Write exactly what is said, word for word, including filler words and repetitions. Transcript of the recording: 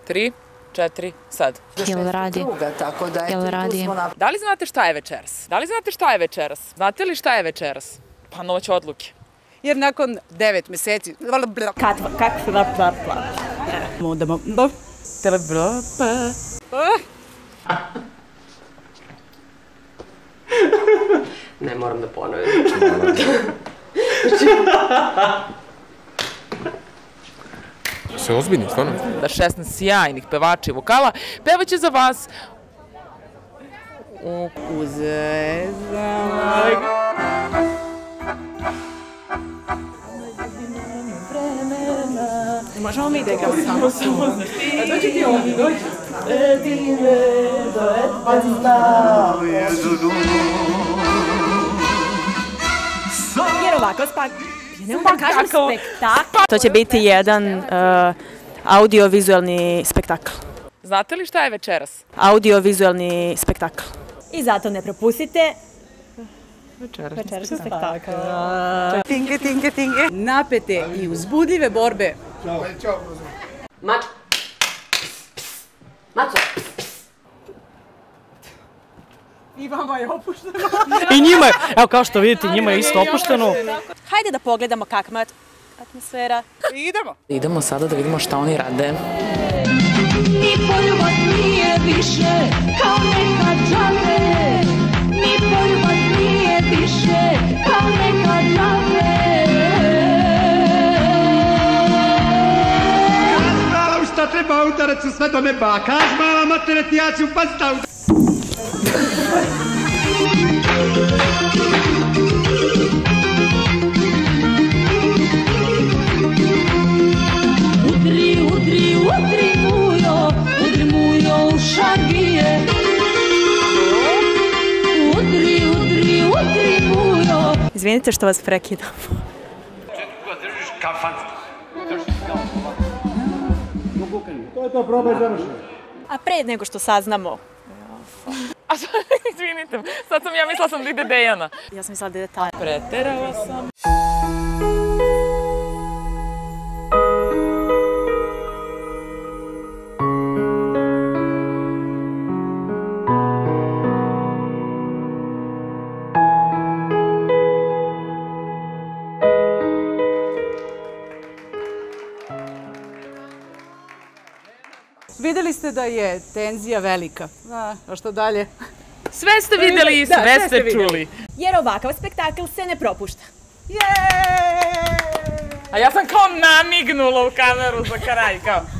tri, četiri, sad. Jel radi? Jel radi? Da li znate šta je večeras? Da li znate šta je večeras? Znate li šta je večeras? Pa noć odluke. Jer nakon devet meseci... Kako se da pla pla? Ne, moram da ponovim. Sve ozbiljni, stvarno? Da šesnaest sjajnih pevača i vokala pevaće za vas u zvezdama. Možemo mi da igramo samo su. Dođi ti ovdje, dođi. Jer ovako spak... Ne mogu da kažem spektakl. To će biti jedan audio-vizualni spektakl. Znate li šta je večeras? Audio-vizualni spektakl. I zato ne propustite večerašnji spektakl. Tinge, tinge, tinge. Napete i uzbudljive borbe. Mačo. Maco. I vama je opušteno. I njima je, evo kao što vidite, njima je isto opušteno. Hajde da pogledamo kakva je atmosfera. Idemo. Idemo sada da vidimo šta oni rade. Ni poljubot nije više kao nekad džabe. Ni poljubot nije više kao nekad džabe. Znala u šta treba udarac u svetome baka. Žmala materet, ja ću pasta u... Udri, udri, udri mujo, udri mujo u šagije. Udri, udri, udri mujo. Izvinite što vas prekidam. To je to, probaj završeno. A pre nego što saznamo... A sad, izvinite, sad sam ja mislila sam da ide Dejana. Ja sam mislila da je detalj. Preterala sam. Videli ste da je tenzija velika. A što dalje? Sve ste videli i sve ste čuli. Jer ovakav spektakl se ne propušta. A ja sam kao namignula u kameru za kraj, kao...